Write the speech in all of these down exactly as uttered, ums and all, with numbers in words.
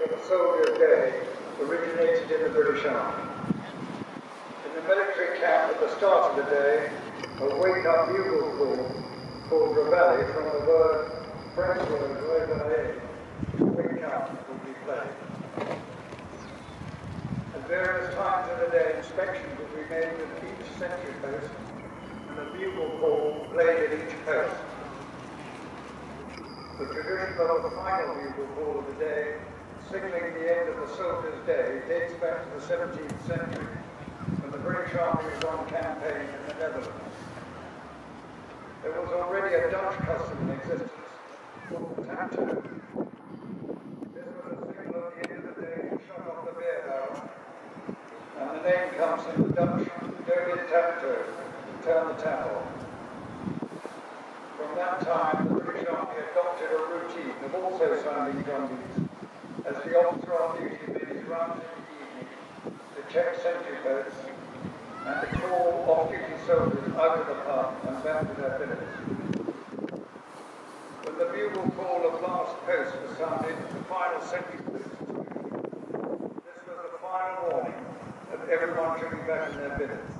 of a soldier's day originated in the British Army. In the military camp at the start of the day, a wake-up bugle call called reveille from the word French word réveiller, wake up, would be played. At various times of the day, inspections would be made at each sentry post, and a bugle call played at each post. The tradition of the final bugle call of the day, signalling the end of the soldier's day, dates back to the seventeenth century, when the British Army was on campaign in the Netherlands. There was already a Dutch custom in existence called the tattoo. This was a signal at the end of the day to shut off the beer barrel, and the name comes from the Dutch "Dogen tattoo," turn the tap off. From that time, the British Army adopted a routine of also sounding drum beats, as the officer on duty made his rounds in the evening to check sentry posts and to call off-duty soldiers out of the pub and back to their billets. When the bugle call of last post was sounded, the final sentry post. This was the final warning that everyone should be back in their billets.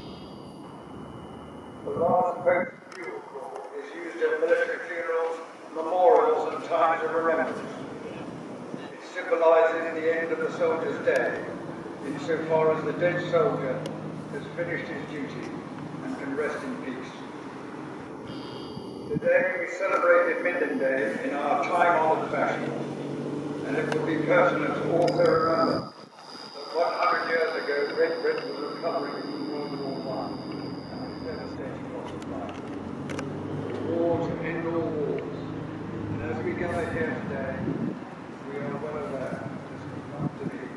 The last post bugle call is used at military funerals, memorials and times of remembrance. It symbolises the end of the soldier's day, insofar as the dead soldier has finished his duty and can rest in peace. Today we celebrated Minden Day in our time-honoured fashion, and it would be pertinent to also remember that one hundred years ago Great Britain was recovering from World War One and its devastating loss of life. The war to end all wars, and as we gather here today, we are well aware this was not to be.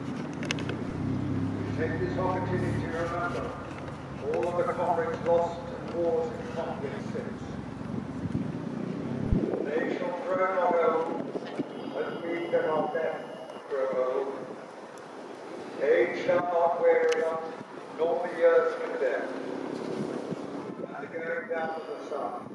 We take this opportunity to remember all of the comrades lost in wars and conflicts since. They shall grow not old, as we cannot then grow old. Age shall not weary us, nor the years condemn. And the going down of the sun.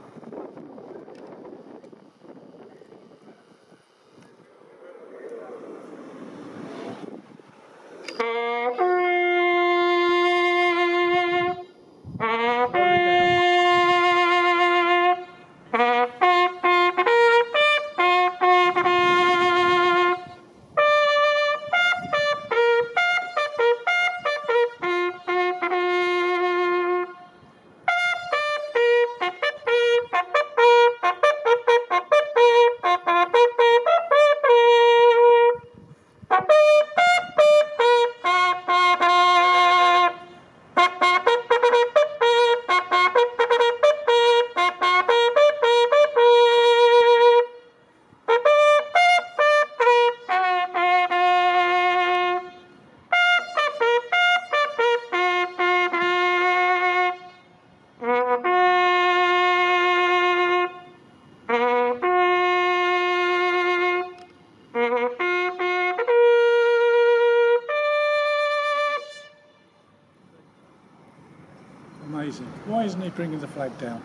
Amazing. Why isn't he bringing the flag down?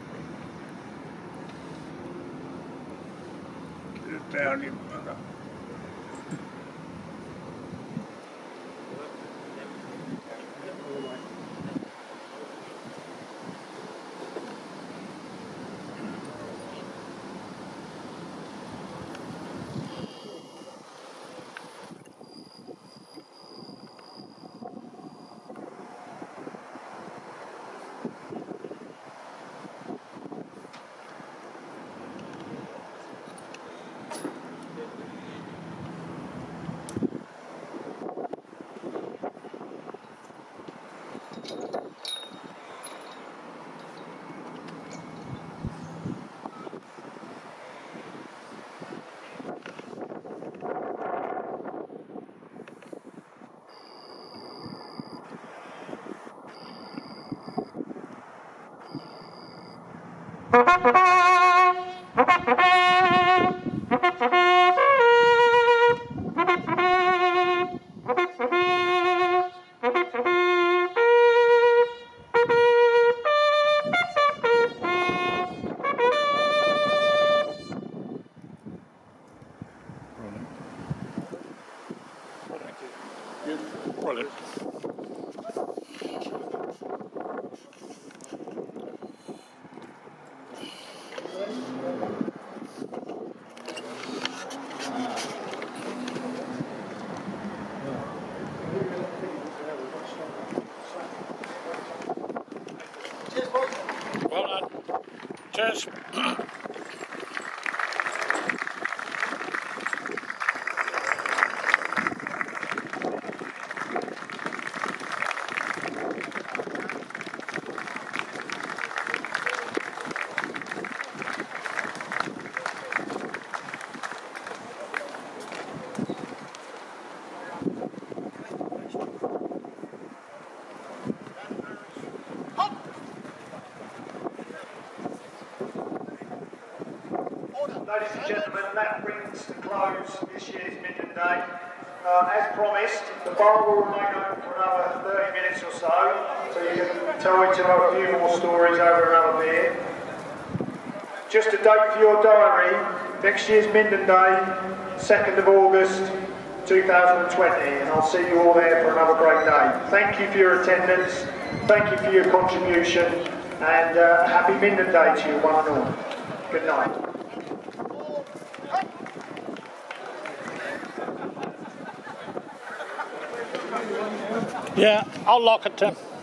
Get it down, you mother. Brilliant. Well done. Cheers. Ladies and gentlemen, that brings to close this year's Minden Day. Uh, as promised, the bar will remain open for another thirty minutes or so, so you can tell each other a few more stories over another beer. Just a date for your diary, next year's Minden Day, second of August two thousand twenty, and I'll see you all there for another great day. Thank you for your attendance, thank you for your contribution, and uh, happy Minden Day to you one and all. Good night. Yeah, I'll lock it, Tim.